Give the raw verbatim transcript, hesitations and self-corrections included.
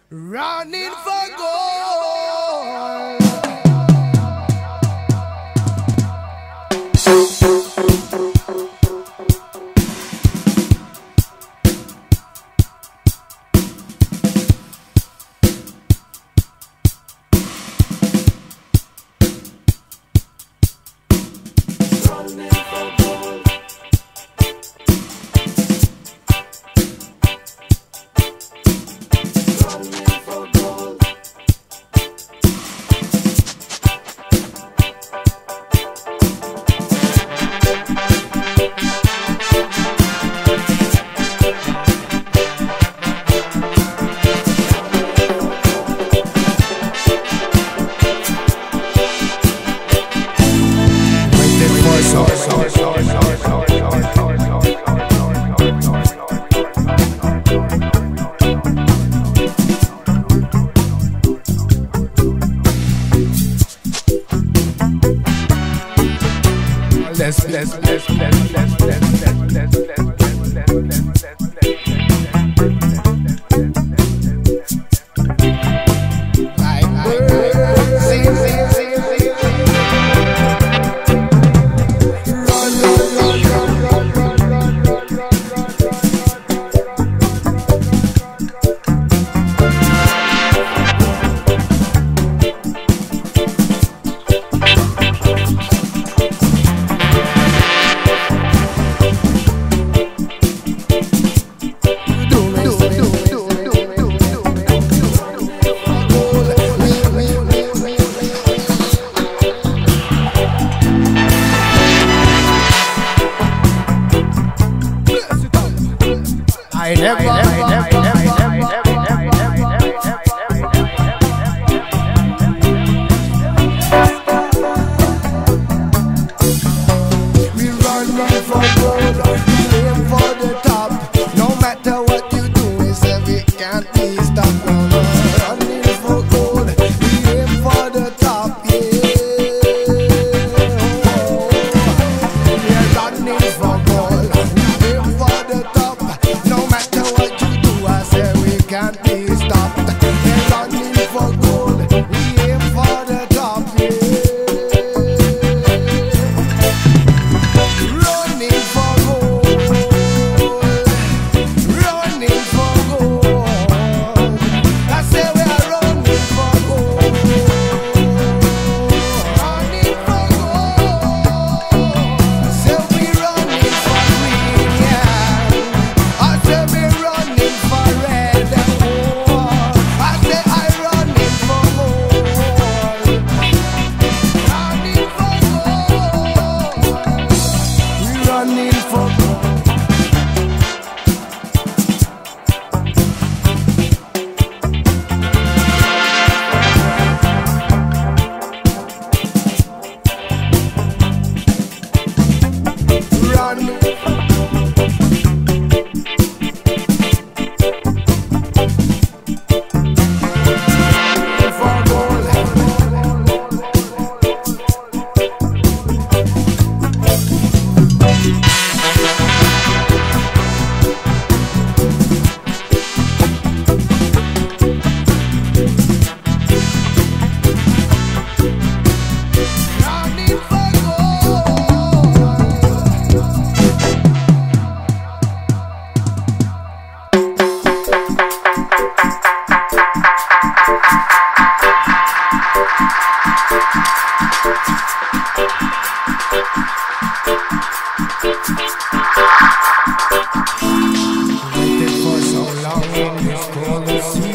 running for gold. Let's let's let's let's let's let's let's let's let's let's I never, I never, I never, I never, we run, run for gold, we aim for the top. No matter what you do, we say we can't be stopped. Running for gold, we aim for the top. Yeah, we're running for gold, we aim for the top. No matter what you do, I say we can't be stopped. We're running for gold, we aim for the top. Yeah. Running for gold, running for gold. I say we are running for gold, running for gold. I say we running for green, yeah. I say we running for red, oh. I say I running for gold, running for gold. We running for gold. Running for gold. Running for waited for so long in this cold sea.